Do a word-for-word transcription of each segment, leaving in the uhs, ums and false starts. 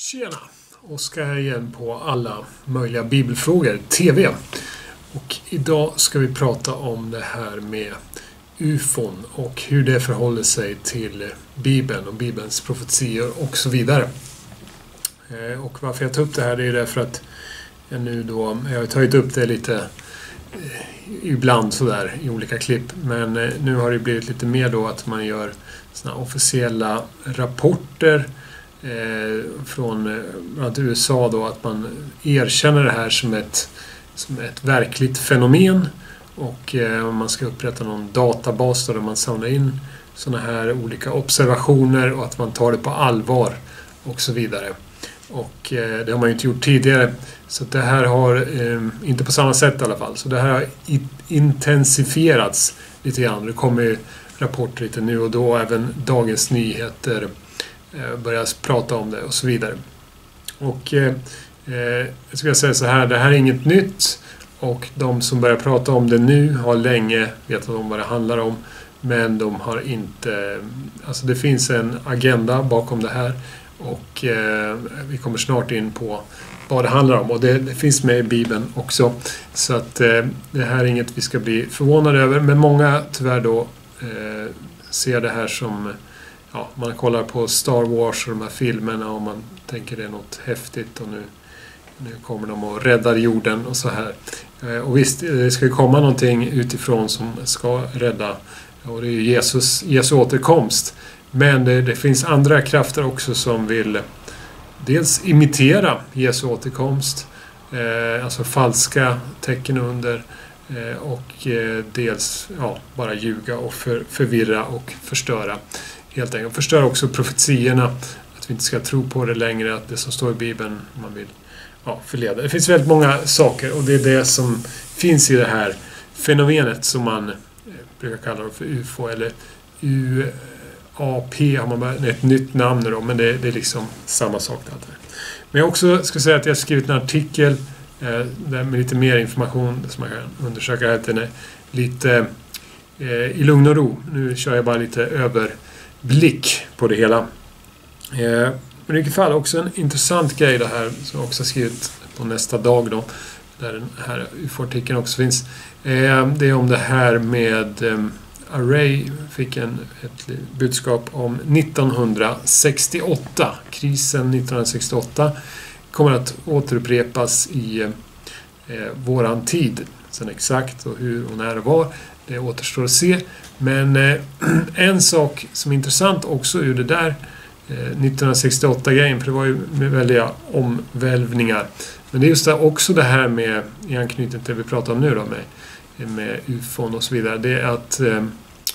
Tjena! Oskar här igen på alla möjliga bibelfrågor, T V. Och idag ska vi prata om det här med U F O N och hur det förhåller sig till Bibeln och Bibelns profetior och så vidare. Och varför jag tar upp det här är därför att jag nu då, jag har tagit upp det lite ibland sådär i olika klipp, men nu har det blivit lite mer då att man gör såna officiella rapporter eh, från bland U S A då, att man erkänner det här som ett, som ett verkligt fenomen och eh, man ska upprätta någon databas där man samlar in såna här olika observationer och att man tar det på allvar och så vidare. Och eh, det har man ju inte gjort tidigare. Så det här har, eh, inte på samma sätt i alla fall, så det här har intensifierats lite grann. Det kommer ju rapporter lite nu och då, även Dagens Nyheter eh, börjar prata om det och så vidare. Och eh, jag ska säga så här, det här är inget nytt och de som börjar prata om det nu har länge vetat om vad det handlar om, men de har inte, alltså det finns en agenda bakom det här. Och eh, vi kommer snart in på vad det handlar om. Och det, det finns med i Bibeln också. Så att eh, det här är inget vi ska bli förvånade över. Men många tyvärr då eh, ser det här som, ja, man kollar på Star Wars och de här filmerna och man tänker det är något häftigt och nu, nu kommer de och räddar jorden och så här. Eh, och visst, det ska ju komma någonting utifrån som ska rädda, och det är ju Jesus, Jesu återkomst. Men det, det finns andra krafter också som vill dels imitera Jesu återkomst, eh, alltså falska tecken under, eh, och eh, dels ja, bara ljuga och för, förvirra och förstöra. Helt enkelt. Förstöra också profetierna, att vi inte ska tro på det längre, att det som står i Bibeln man vill ja, förleda. Det finns väldigt många saker och det är det som finns i det här fenomenet som man eh, brukar kalla det för U F O eller U A P har man bara ett nytt namn då, men det, det är liksom samma sak där. Men jag också ska säga att jag har skrivit en artikel eh, där med lite mer information som man kan undersöka här till lite eh, i lugn och ro. Nu kör jag bara lite överblick på det hela. Eh, men i vilket fall också en intressant grej det här som jag också har skrivit på nästa dag då, där den här U F O-artikeln också finns. Eh, det är om det här med eh, Array fick en, ett budskap om nittonhundrasextioåtta. Krisen nittonhundrasextioåtta kommer att återupprepas i eh, våran tid. Sen exakt och hur och när det var, det återstår att se. Men eh, en sak som är intressant också ur det där eh, nittonhundrasextioåtta-grejen, för det var ju med väldiga omvälvningar. Men det är just det, också det här med, i anknytning till det vi pratar om nu då, med med U F O och så vidare, det är att eh,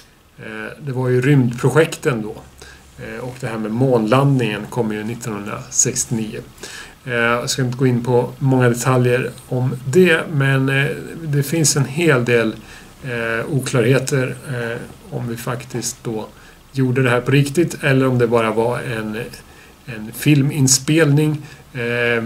det var ju rymdprojekten då eh, och det här med månlandningen kom ju nittonhundrasextionio. Eh, jag ska inte gå in på många detaljer om det, men eh, det finns en hel del eh, oklarheter eh, om vi faktiskt då gjorde det här på riktigt eller om det bara var en, en filminspelning. Eh,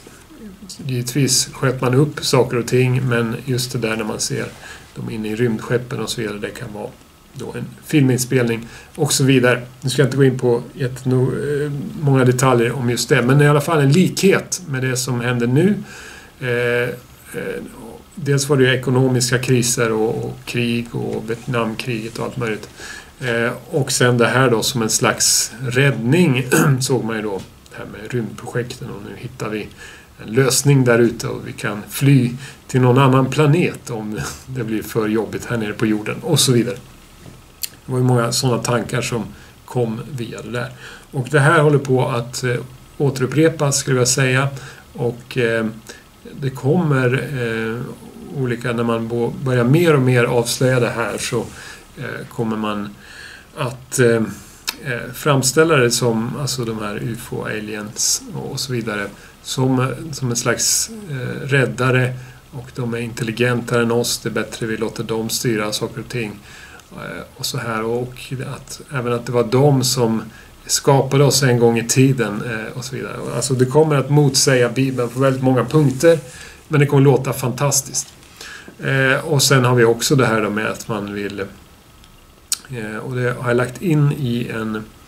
Givetvis sköt man upp saker och ting, men just det där när man ser dem inne i rymdskeppen och så vidare, det kan vara då en filminspelning och så vidare. Nu ska jag inte gå in på många detaljer om just det, men i alla fall en likhet med det som händer nu. Eh, eh, dels var det ju ekonomiska kriser och, och krig och Vietnamkriget och allt möjligt. Eh, och sen det här då som en slags räddning såg man ju då det här med rymdprojekten, och nu hittar vi en lösning där ute och vi kan fly till någon annan planet om det blir för jobbigt här nere på jorden och så vidare. Det var ju många sådana tankar som kom via det där. Och det här håller på att eh, återupprepas skulle jag säga, och eh, det kommer eh, olika, när man bo, börjar mer och mer avslöja det här så eh, kommer man att eh, framställa det som, alltså de här U F O, aliens och så vidare, som, som en slags eh, räddare, och de är intelligentare än oss, det är bättre vi låter dem styra saker och ting eh, och så här, och att, även att det var de som skapade oss en gång i tiden eh, och så vidare. Alltså det kommer att motsäga Bibeln på väldigt många punkter, men det kommer låta fantastiskt. Eh, och sen har vi också det här då med att man vill, eh, och det har jag lagt in i en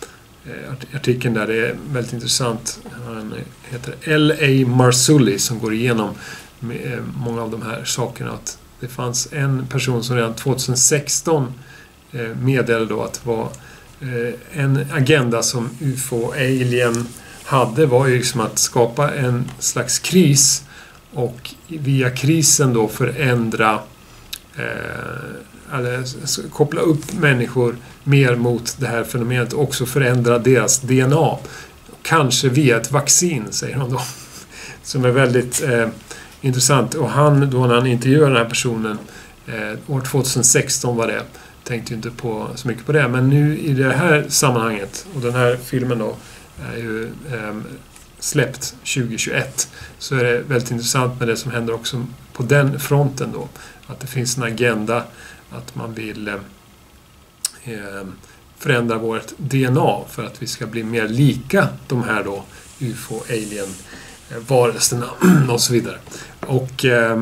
artikeln där, det är väldigt intressant. Han heter L A Marzulli som går igenom med många av de här sakerna. Att det fanns en person som redan tjugohundrasexton meddelade då att det var en agenda som U F O Alien hade, var ju liksom att skapa en slags kris och via krisen då förändra eh, eller koppla upp människor mer mot det här fenomenet och också förändra deras D N A. Kanske via ett vaccin, säger han då. Som är väldigt eh, intressant. Och han, då när han intervjuade den här personen eh, år tjugohundrasexton var det, tänkte ju inte på så mycket på det. Men nu i det här sammanhanget, och den här filmen då är ju eh, släppt tjugohundratjugoett, så är det väldigt intressant med det som händer också på den fronten då. Att det finns en agenda att man vill eh, förändra vårt D N A för att vi ska bli mer lika de här då U F O Alien varelserna och så vidare. Och eh,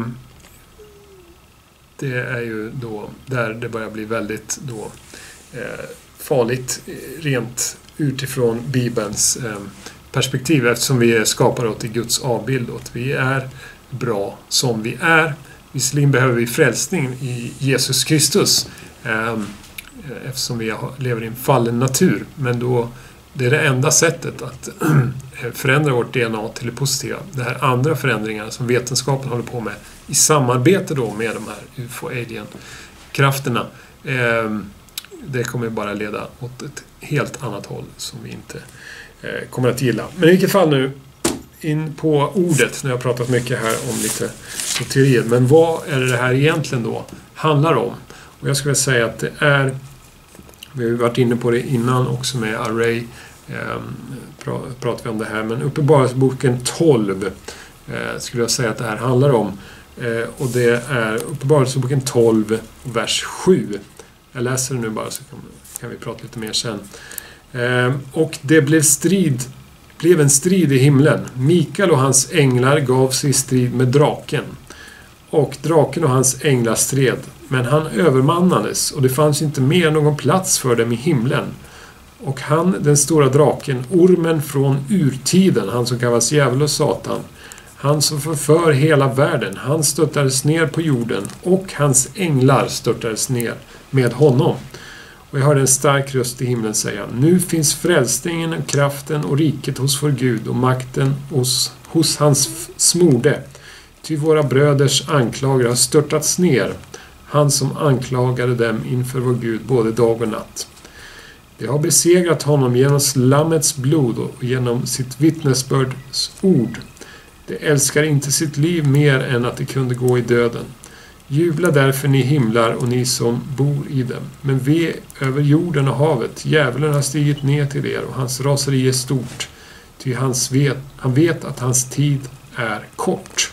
det är ju då där det börjar bli väldigt då eh, farligt rent utifrån Bibelns eh, perspektiv, eftersom vi är skapade åt i Guds avbild och att vi är bra som vi är. Visserligen behöver vi frälsning i Jesus Kristus eh, eftersom vi lever i en fallen natur, men då det är det enda sättet att förändra vårt D N A till det positiva. Det här andra förändringarna som vetenskapen håller på med i samarbete då med de här U F O Alien-krafterna, eh, det kommer bara leda åt ett helt annat håll som vi inte eh, kommer att gilla. Men i vilket fall nu, in på ordet, när jag har pratat mycket här om lite teorier. Men vad är det här egentligen då handlar om? Och jag skulle säga att det är, vi har ju varit inne på det innan också med Array, eh, pratar vi om det här, men Uppenbarelseboken tolv eh, skulle jag säga att det här handlar om. Eh, och det är Uppenbarelseboken tolv, vers sju. Jag läser det nu bara så kan, kan vi prata lite mer sen. Eh, och det blev strid, blev en strid i himlen. Mikael och hans änglar gav sig i strid med draken. Och draken och hans änglar stred. Men han övermannades och det fanns inte mer någon plats för dem i himlen. Och han, den stora draken, ormen från urtiden, han som kallas djävul och satan, han som förför hela världen, han störtades ner på jorden och hans änglar störtades ner med honom. Och jag hörde en stark röst i himlen säga: nu finns frälsningen och kraften och riket hos vår Gud och makten hos, hos hans smorde. Ty våra bröders anklagare har störtats ner, han som anklagade dem inför vår Gud både dag och natt. De har besegrat honom genom lammets blod och genom sitt vittnesbörds ord. De älskar inte sitt liv mer än att de kunde gå i döden. Jubla därför ni himlar och ni som bor i dem. Men ve över jorden och havet. Djävulen har stigit ner till er och hans raseri är stort. Ty hans vet, han vet att hans tid är kort.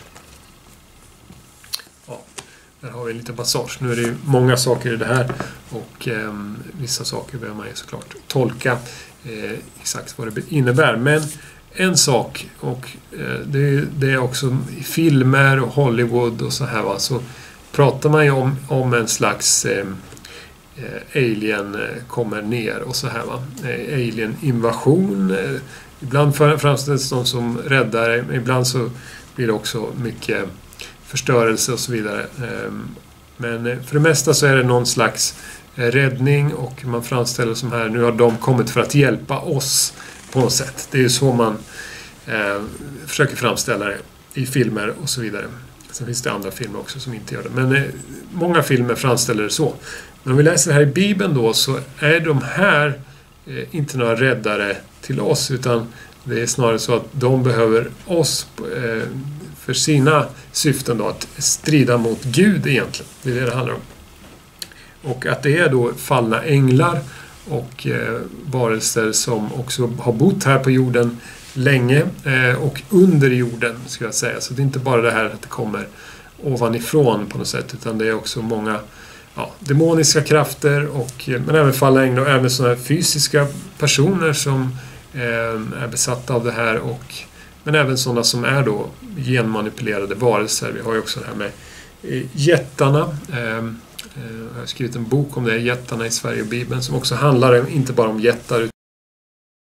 Ja, där har vi en liten passage. Nu är det ju många saker i det här. Och eh, vissa saker behöver man ju såklart tolka eh, exakt vad det innebär. Men en sak, och eh, det, det är också i filmer och Hollywood och så här, va, så pratar man ju om, om en slags eh, alien kommer ner och så här, va. Eh, alien-invasion. Eh, ibland framställs de som räddare, ibland så blir det också mycket förstörelse och så vidare. Eh, men för det mesta så är det någon slags räddning och man framställer som här, nu har de kommit för att hjälpa oss på något sätt. Det är ju så man eh, försöker framställa det i filmer och så vidare. Sen finns det andra filmer också som inte gör det. Men eh, många filmer framställer det så. Men om vi läser det här i Bibeln då, så är de här eh, inte några räddare till oss, utan det är snarare så att de behöver oss eh, för sina syften då, att strida mot Gud egentligen. Det är det det handlar om. Och att det är då fallna änglar och eh, varelser som också har bott här på jorden länge eh, och under jorden, ska jag säga. Så det är inte bara det här att det kommer ovanifrån på något sätt, utan det är också många ja, demoniska krafter och, men även fallna änglar och även sådana fysiska personer som eh, är besatta av det här, och, men även sådana som är då genmanipulerade varelser. Vi har ju också det här med eh, jättarna. Eh, Jag har skrivit en bok om det, jättarna i Sverige och Bibeln, som också handlar inte bara om jättar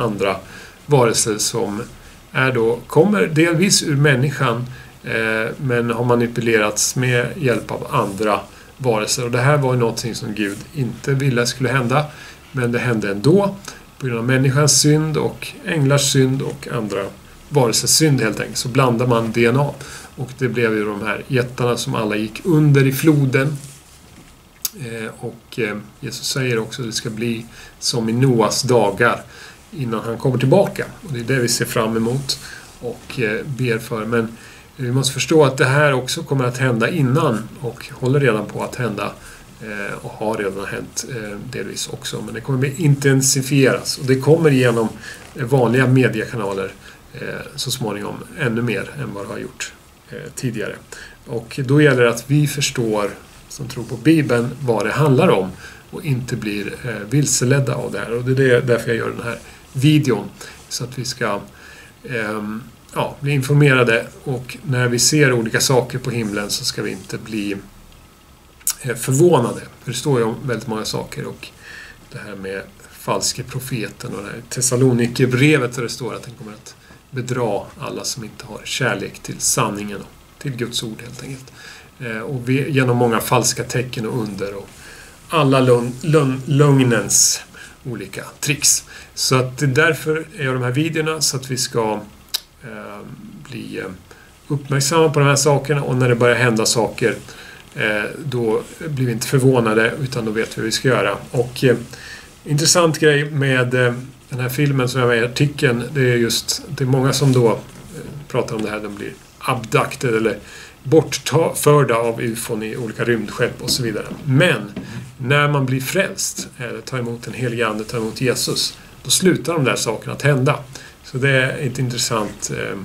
andra varelser som är då, kommer delvis ur människan eh, men har manipulerats med hjälp av andra varelser. Och det här var ju någonting som Gud inte ville skulle hända, men det hände ändå på grund av människans synd och änglars synd och andra varelsers synd helt enkelt. Så blandar man D N A och det blev ju de här jättarna som alla gick under i floden. Eh, och eh, Jesus säger också att det ska bli som i Noas dagar innan han kommer tillbaka. Och det är det vi ser fram emot och eh, ber för. Men vi måste förstå att det här också kommer att hända innan och håller redan på att hända eh, och har redan hänt eh, delvis också. Men det kommer att intensifieras och det kommer genom vanliga mediekanaler eh, så småningom ännu mer än vad det har gjort eh, tidigare. Och då gäller det att vi förstår som tror på Bibeln vad det handlar om och inte blir eh, vilseledda av det här. Och det är därför jag gör den här videon, så att vi ska eh, ja, bli informerade, och när vi ser olika saker på himlen så ska vi inte bli eh, förvånade. För det står ju om väldigt många saker, och det här med falske profeten och det här Thessalonikerbrevet där det står att den kommer att bedra alla som inte har kärlek till sanningen och till Guds ord helt enkelt. Och vi, genom många falska tecken och under och alla lugn, lugn, lögnens olika tricks. Så att det är därför jag gör de här videorna, så att vi ska eh, bli uppmärksamma på de här sakerna, och när det börjar hända saker eh, då blir vi inte förvånade, utan då vet vi vad vi ska göra. Och eh, intressant grej med eh, den här filmen som jag var i artikeln, det är just, det är många som då eh, pratar om det här, de blir abducted eller bortförda av ufon i olika rymdskepp och så vidare. Men när man blir frälst eller tar emot en helig ande, tar emot Jesus, då slutar de där sakerna att hända. Så det är ett intressant eh,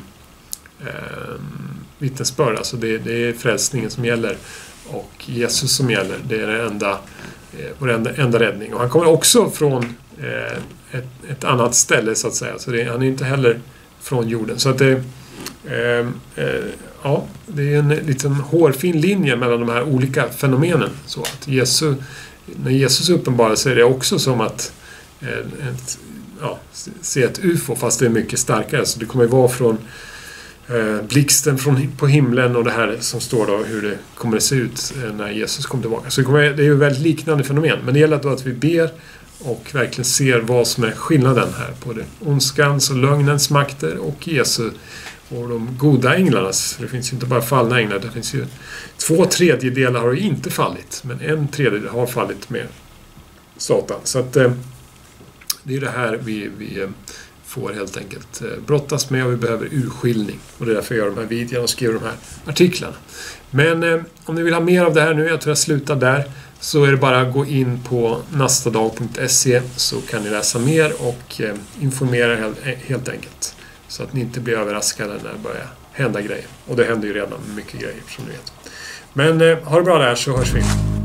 eh, vittnesbörd. Alltså det, det är frälsningen som gäller och Jesus som gäller. Det är det enda, eh, vår enda, enda räddning. Och han kommer också från eh, ett, ett annat ställe så att säga. Så det, han är inte heller från jorden. Så att det eh, eh, ja, det är en liten hårfin linje mellan de här olika fenomenen. Så att Jesus, när Jesus uppenbarar sig är det också som att eh, ett, ja, se ett U F O, fast det är mycket starkare. Så det kommer att vara från eh, blixten från, på himlen och det här som står då hur det kommer att se ut eh, när Jesus kommer tillbaka. Så det, kommer, det är ju väldigt liknande fenomen. Men det gäller då att vi ber och verkligen ser vad som är skillnaden här på det ondskans och lögnens makter och Jesu och de goda änglarnas. För det finns ju inte bara fallna änglar, det finns ju två tredjedelar har ju inte fallit, men en tredjedel har fallit med Satan. Så att eh, det är det här vi, vi eh, får helt enkelt eh, brottas med, och vi behöver urskiljning. Och det är därför jag gör de här videorna och skriver de här artiklarna. Men eh, om ni vill ha mer av det här nu, jag tror jag slutar där, så är det bara att gå in på nastadag punkt se, så kan ni läsa mer och eh, informera helt, helt enkelt. Så att ni inte blir överraskade när det börjar hända grejer. Och det händer ju redan mycket grejer som ni vet. Men eh, ha det bra där, så hörs vi.